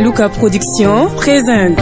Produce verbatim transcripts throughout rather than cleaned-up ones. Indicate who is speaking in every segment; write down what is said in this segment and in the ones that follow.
Speaker 1: Luca Production présente.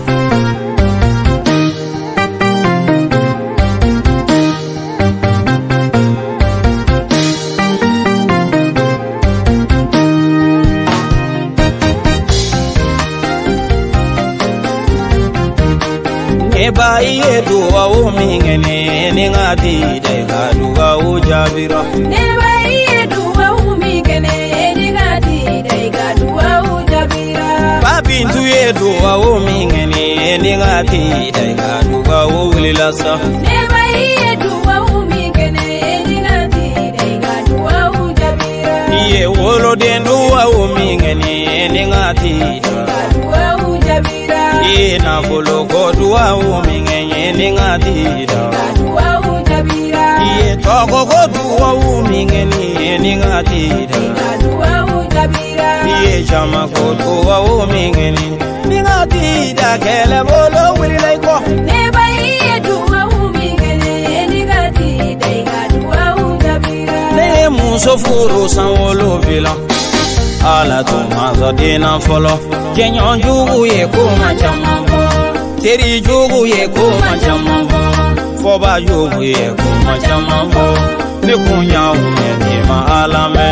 Speaker 2: Eba iye duwa o mingene ni ngati de ka duwa o jabira.
Speaker 3: Eba iye duwa o mingene ni ngati de ka duwa o jabira.
Speaker 2: Babintu ye duwa o mingene ni ngati de ka duwa o ulilasa.
Speaker 3: Eba iye duwa o mingene ni ngati de ka duwa o jabira.
Speaker 2: Iye wolo de duwa o mingene ni ngati de ka
Speaker 3: duwa o jabira.
Speaker 2: Iye na bolo ko duwa o mingene ni ngati de ka
Speaker 3: duwa o jabira.
Speaker 2: Iye toko ko duwa o mingene ni ngati de
Speaker 3: ka duwa o jabira.
Speaker 2: Iye chama ko duwa o mingene ni ngati da kele bolo wili lai ko.
Speaker 3: Eba iye duwa o mingene ni ngati de ka duwa o jabira.
Speaker 2: Ne muso furu san wolo vila. Ala to mazo dina folo. Jenyon jugu ye ko machamambo. Teri jugu ye ko machamambo. Foba jugu ye ko machamambo. Ne kunya ume ni ma alame.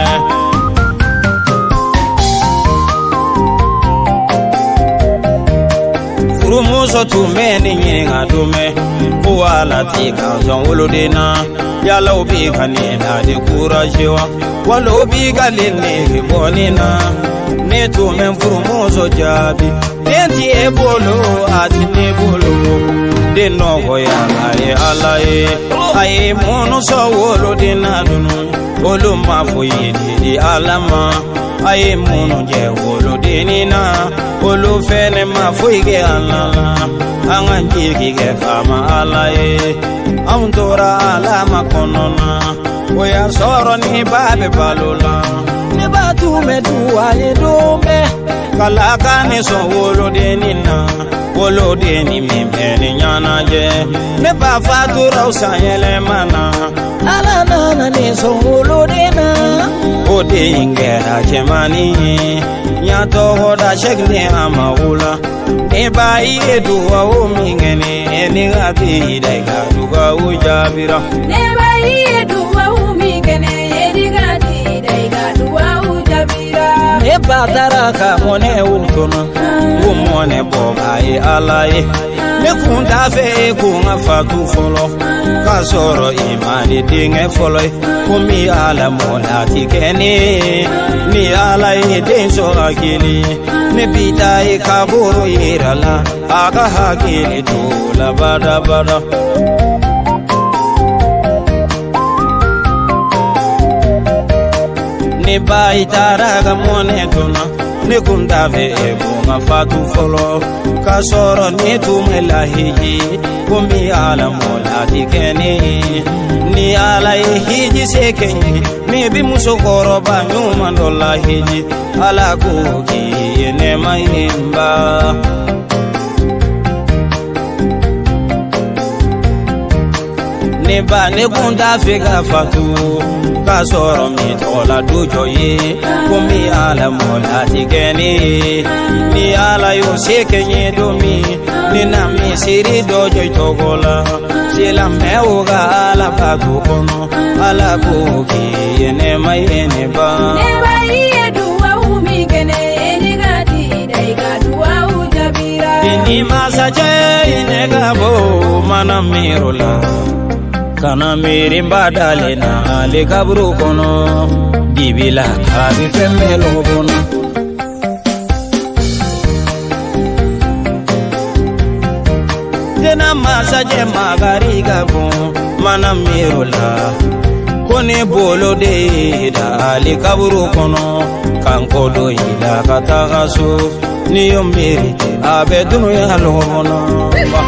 Speaker 2: Furu muso tume ni nyinga tume. Uwala tika zon wolo dina. Yala ubi kanina de kurajewa. Wala ubi galine bonina. Ne tume furu muso jabi. Denti e bolo ati ne bolo. De nogo ya aye alaye. Aye mono so wolo dina dunu. Olu mafuyi di alama. Aye mono je wolo dinina. Olu fene mafuyi ge alala. Anganji ki ge fama alaye. Aundora alama konona. Oya soro ni babe balula. Ne batume duwaye dume. Kalaka ni so wolo denina. Wolo deni mimeni nyana je. Ne ba fatura usanyele mana. Ala nana ni so wolo dena. Ode ingera chemani. Nyato hoda shekne amaula. Ne ba iye duwa o mingene. Ni ngati daika duwa o jabira.
Speaker 3: Ne ba iye duwa o mingene. Ni ngati daika duwa o jabira.
Speaker 2: Ne ba taraka mone utono. Umone boga e alaye. Ne kunda fe kunga fatu folo. Kasoro imani dinge folo. Kumi ala mona tikeni. Ni alaye denso akili. Ne bita e kaburu irala. Aga hakili tula bada bada. Ne ba itaraga mone tuna. Ne kunda fe kunga fatu folo. Kasoro ni tumela hiji. Kumi ala mola tikeni. Ni ala hiji sekenyi. Mebi musokoro ba nyuma ndola hiji. Ala kuki ene mahimba. Ne ba ne kunda fe ka fatu. Kasoro mi tola dujo ye. Kumi ala mola tikeni. Ni ala yo sekenye domi. Ni na mi siri dojo itogola. Sila meuga ala patu kono. Ala kuki ene mayene ba.
Speaker 3: Ne ba iye duwa o mingene. Ni ngati daika duwa o jabira.
Speaker 2: Ini masaje inega bo mana mirola. Kana miri mbadale na le kaburu kono. Dibila kabi femelo bono. Dena masaje magari gabo mana mirola. Kone bolo de da le kaburu kono. Kanko do ila katagaso. Ni yombiri abedunu ya lobono.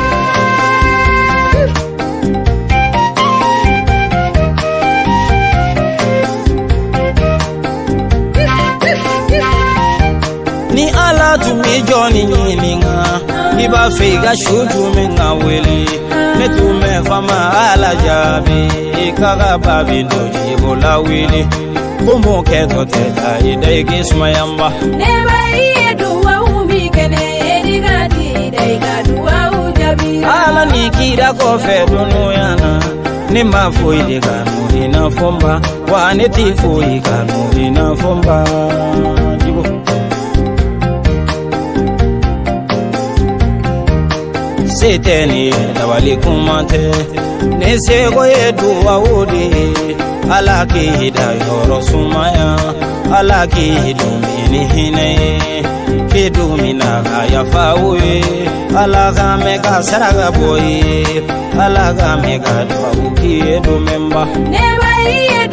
Speaker 2: Ni ala tumi joni nyininga. Iba feiga shuju menga weli. Metume fama ala jabi. Ikaga babi ndoji bola wili. Kumbu keto teta ida ikisma yamba.
Speaker 3: Ne ba iye duwa o
Speaker 2: mi kira kofe dunoyana ni mafoyi de kanu ina fomba wa ne ti foyi kanu ina fomba digo seteni dawali kumate ne sego yedu awudi alaki hidayo sumaya alaki hidumini hine kidumina ya fawe alaga mega saraga boy alaga mega dwa uki do memba
Speaker 3: ne bari